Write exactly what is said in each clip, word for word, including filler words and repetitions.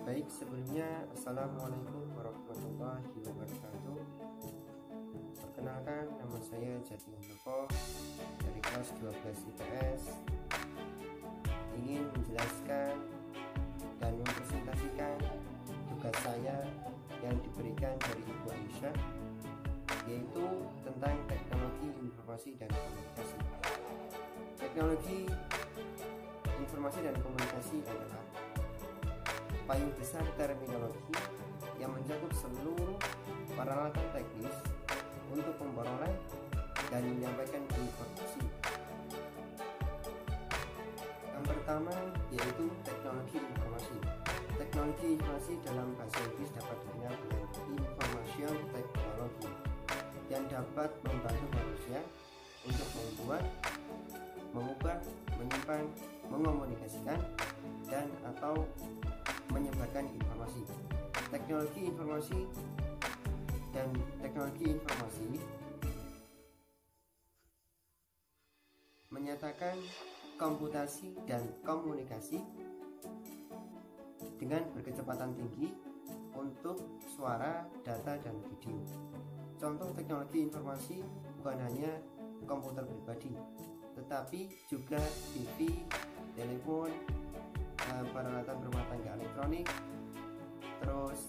Baik, sebelumnya Assalamualaikum warahmatullahi wabarakatuh. Perkenalkan, nama saya Jati Handoko dari kelas dua belas I P S. Ingin menjelaskan dan mempresentasikan tugas saya yang diberikan dari Ibu Aisyah, yaitu tentang teknologi informasi dan komunikasi. Teknologi informasi dan komunikasi adalah payung besar terminologi yang mencakup seluruh peralatan teknis untuk memperoleh dan menyampaikan informasi. Yang pertama yaitu teknologi informasi. Teknologi informasi dalam bahasa Inggris dapat dikenal dengan information technology, yang dapat membantu manusia untuk membuat, mengubah, menyimpan, mengomunikasikan, dan atau menyebarkan informasi. Teknologi informasi dan teknologi informasi menyatakan komputasi dan komunikasi dengan berkecepatan tinggi untuk suara, data, dan video. Contoh teknologi informasi bukan hanya komputer pribadi, tetapi juga T V, telepon, peralatan rumah tangga elektronik, terus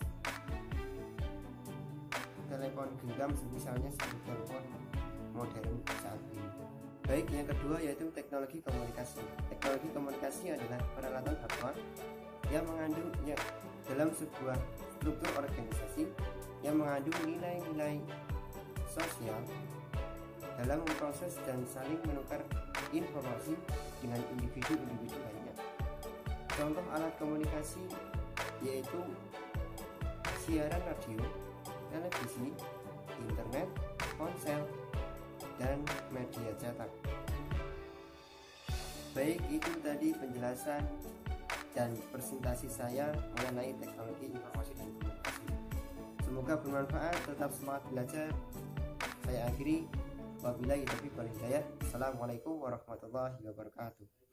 telepon genggam misalnya seperti telepon modern saat ini. Baik, yang kedua yaitu teknologi komunikasi. Teknologi komunikasi adalah peralatan hardware yang mengandung ya, dalam sebuah struktur organisasi yang mengandung nilai-nilai sosial dalam memproses dan saling menukar informasi dengan individu-individu lainnya. Contoh alat komunikasi yaitu siaran radio, televisi, internet, ponsel, dan media cetak. Baik, itu tadi penjelasan dan presentasi saya mengenai teknologi informasi dan komunikasi. Semoga bermanfaat, tetap semangat belajar. Saya akhiri, wabillahi taufiq wal hidayah. Assalamualaikum warahmatullahi wabarakatuh.